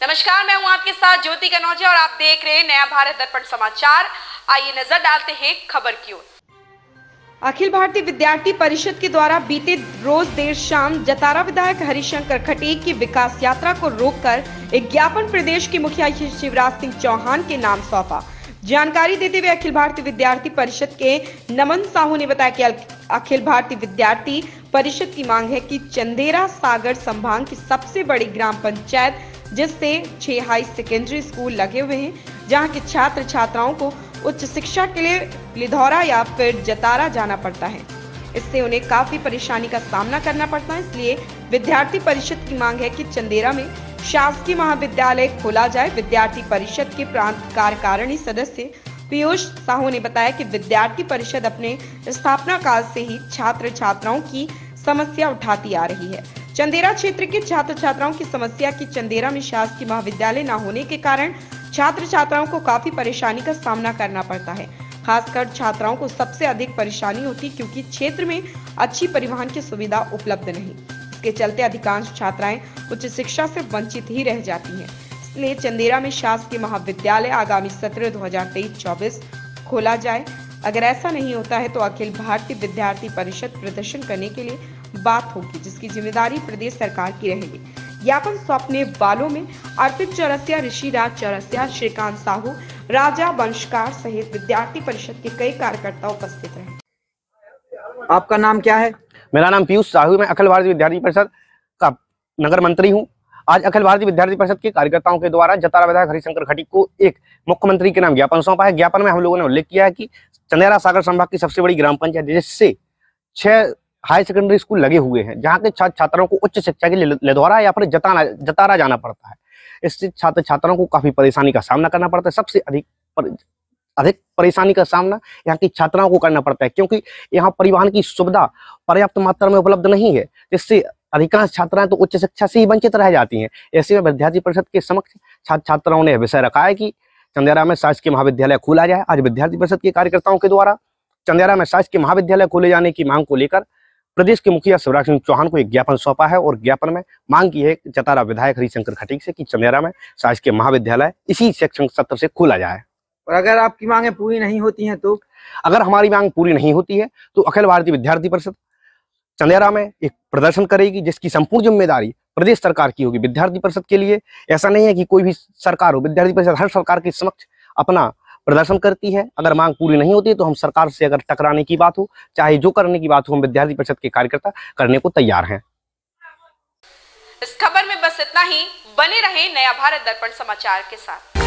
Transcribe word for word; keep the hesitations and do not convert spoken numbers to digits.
नमस्कार, मैं हूं आपके साथ ज्योति कनौजिया और आप देख रहे हैं नया भारत दर्पण समाचार। आइए नजर डालते हैं खबर की ओर। अखिल भारतीय विद्यार्थी परिषद के द्वारा बीते रोज देर शाम जतारा विधायक हरिशंकर खटीक की विकास यात्रा को रोककर एक ज्ञापन प्रदेश के मुखिया शिवराज सिंह चौहान के नाम सौंपा। जानकारी देते हुए अखिल भारतीय विद्यार्थी परिषद के नमन साहू ने बताया कि अखिल भारतीय विद्यार्थी परिषद की मांग है कि चंदेरा सागर संभाग की सबसे बड़ी ग्राम पंचायत, जिससे छह हाई सेकेंडरी स्कूल लगे हुए हैं, जहां के छात्र छात्राओं को उच्च शिक्षा के लिए लिधौरा या फिर जतारा जाना पड़ता है। इससे उन्हें काफी परेशानी का सामना करना पड़ता है। इसलिए विद्यार्थी परिषद की मांग है कि चंदेरा में शासकीय महाविद्यालय खोला जाए। विद्यार्थी परिषद के प्रांत कार्यकारिणी सदस्य पीयूष साहू ने बताया कि विद्यार्थी परिषद अपने स्थापना काल से ही छात्र छात्राओं की समस्या उठाती आ रही है। चंदेरा क्षेत्र के छात्र छात्राओं की समस्या की चंदेरा में शासकीय महाविद्यालय न होने के कारण छात्र छात्राओं को काफी परेशानी का सामना करना पड़ता है। खासकर छात्राओं को सबसे अधिक परेशानी होती क्योंकि क्षेत्र में अच्छी परिवहन की सुविधा उपलब्ध नहीं। इसके चलते अधिकांश छात्राएं उच्च शिक्षा से वंचित ही रह जाती हैं। इसलिए चंदेरा में शासकीय महाविद्यालय आगामी सत्र दो हजार तेईस चौबीस खोला जाए। अगर ऐसा नहीं होता है तो अखिल भारतीय विद्यार्थी परिषद प्रदर्शन करने के लिए बात होगी, जिसकी जिम्मेदारी प्रदेश सरकार की रहेगी। ज्ञापन सौंपने वालों में अर्पित चौरसिया, ऋषिराज चौरसिया, श्रीकांत साहू, राजा वंशकार सहित विद्यार्थी परिषद के कई कार्यकर्ता उपस्थित रहे। आपका नाम क्या है? मेरा नाम पीयूष साहू, मैं अखिल भारतीय विद्यार्थी परिषद का नगर मंत्री हूं। आज अखिल भारतीय विद्यार्थी परिषद के कार्यकर्ताओं के द्वारा जतारा विधायक हरिशंकर खटीक को एक मुख्यमंत्री के नाम ज्ञापन सौंपा है। ज्ञापन में हम लोगों ने उल्लेख किया है कि चंदेरा सागर संभाग की सबसे बड़ी ग्राम पंचायत, जिससे छह हाई सेकेंडरी स्कूल लगे हुए हैं, जहाँ के छात्र छात्राओं को उच्च शिक्षा के लिए लिधौरा या फिर जतारा जतारा जाना पड़ता है। इससे छात्र छात्राओं को काफी परेशानी का सामना करना पड़ता है। सबसे अधिक पर, अधिक परेशानी का सामना यहाँ की छात्राओं को करना पड़ता है, क्योंकि यहाँ परिवहन की सुविधा पर्याप्त मात्रा में उपलब्ध नहीं है, जिससे अधिकांश छात्राएं तो उच्च शिक्षा से ही वंचित रह जाती हैं। ऐसे में विद्यार्थी परिषद के समक्ष छात्र छात्राओं ने विषय रखा है कि चंदेरा में शासकीय महाविद्यालय खोला जाए। आज विद्यार्थी परिषद के कार्यकर्ताओं के द्वारा चंदेरा में शासकीय महाविद्यालय खोले जाने की मांग को लेकर प्रदेश के मुखिया शिवराज सिंह चौहान को एक ज्ञापन सौंपा है और ज्ञापन में मांग की है जतारा विधायक हरिशंकर खटीक से कि चंदेरा में शासकीय महाविद्यालय इसी शैक्षणिक सत्र से खोला जाए। और अगर आपकी मांगें पूरी नहीं होती हैं तो अगर हमारी मांग पूरी नहीं होती है तो अखिल भारतीय विद्यार्थी परिषद चंदेरा में एक प्रदर्शन करेगी, जिसकी संपूर्ण जिम्मेदारी प्रदेश सरकार की होगी। विद्यार्थी परिषद के लिए ऐसा नहीं है कि कोई भी सरकार हो, विद्यार्थी परिषद हर सरकार के समक्ष अपना प्रदर्शन करती है। अगर मांग पूरी नहीं होती है तो हम सरकार से अगर टकराने की बात हो, चाहे जो करने की बात हो, हम विद्यार्थी परिषद के कार्यकर्ता करने को तैयार हैं। इस खबर में बस इतना ही। बने रहें नया भारत दर्पण समाचार के साथ।